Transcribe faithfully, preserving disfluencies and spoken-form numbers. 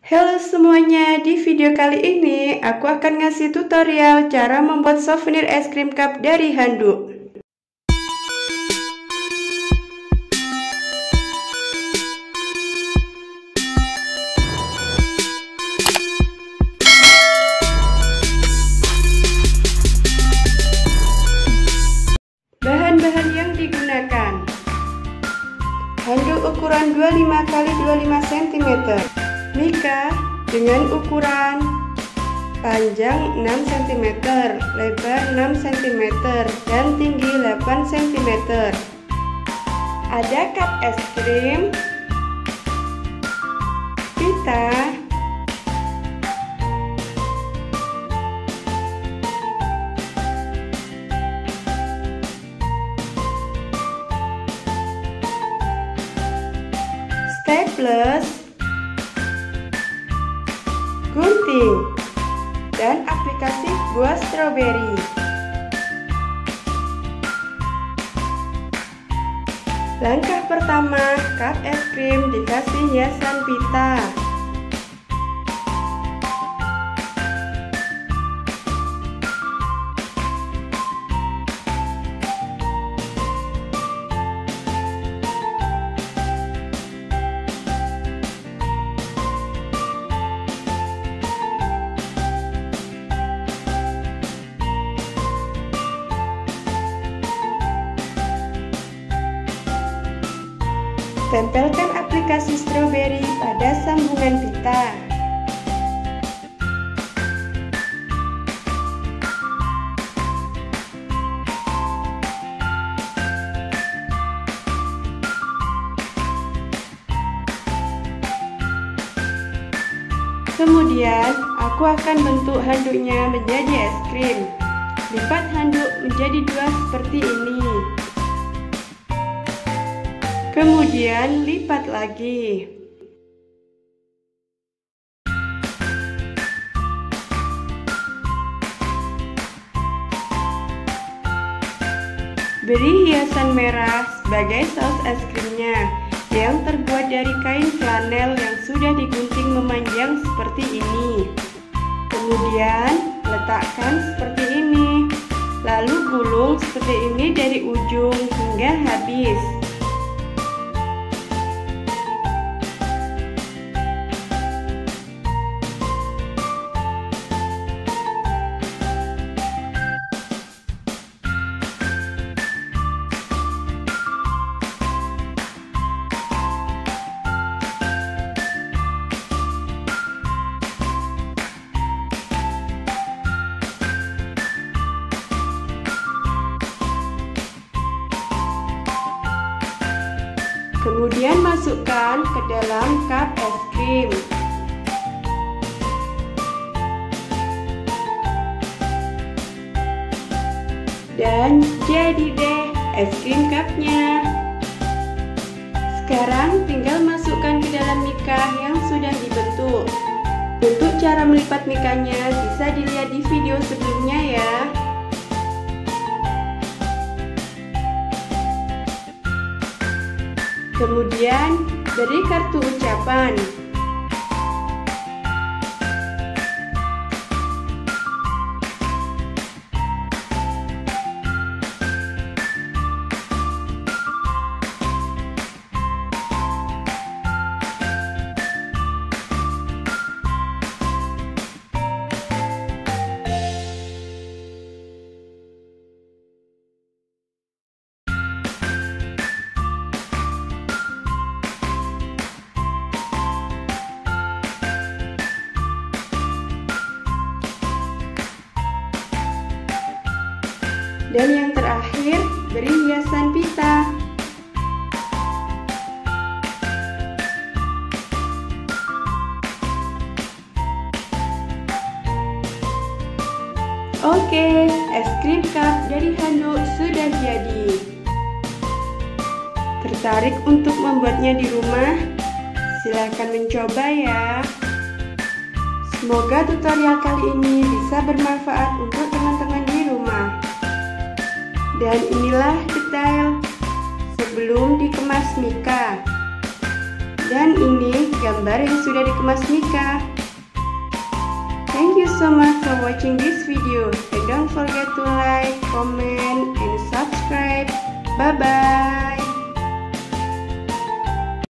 Halo semuanya, di video kali ini aku akan ngasih tutorial cara membuat souvenir es krim cup dari handuk. Bahan-bahan yang digunakan: handuk ukuran dua puluh lima kali dua puluh lima sentimeter, mika dengan ukuran panjang enam sentimeter, lebar enam sentimeter, dan tinggi delapan sentimeter. Ada cup es krim, pita, staples, gunting, dan aplikasi buah stroberi. Langkah pertama, cup es krim dikasih hiasan pita. Tempelkan aplikasi stroberi pada sambungan pita. Kemudian, aku akan bentuk handuknya menjadi es krim. Lipat handuk menjadi dua seperti ini. Kemudian lipat lagi. Beri hiasan merah sebagai saus es krimnya yang terbuat dari kain flanel yang sudah digunting memanjang seperti ini. Kemudian letakkan seperti ini. Lalu gulung seperti ini dari ujung hingga habis. Kemudian masukkan ke dalam cup es krim. Dan jadi deh es krim cupnya. Sekarang tinggal masukkan ke dalam mika yang sudah dibentuk. Untuk cara melipat mikanya bisa dilihat di video sebelumnya ya. Kemudian beri kartu ucapan. Dan yang terakhir, beri hiasan pita. Oke, es krim cup dari handuk sudah jadi. Tertarik untuk membuatnya di rumah? Silahkan mencoba ya. Semoga tutorial kali ini bisa bermanfaat untuk teman-teman di rumah. Dan inilah detail sebelum dikemas mika. Dan ini gambar yang sudah dikemas Mika. Thank you so much for watching this video and don't forget to like, comment, and subscribe. Bye bye.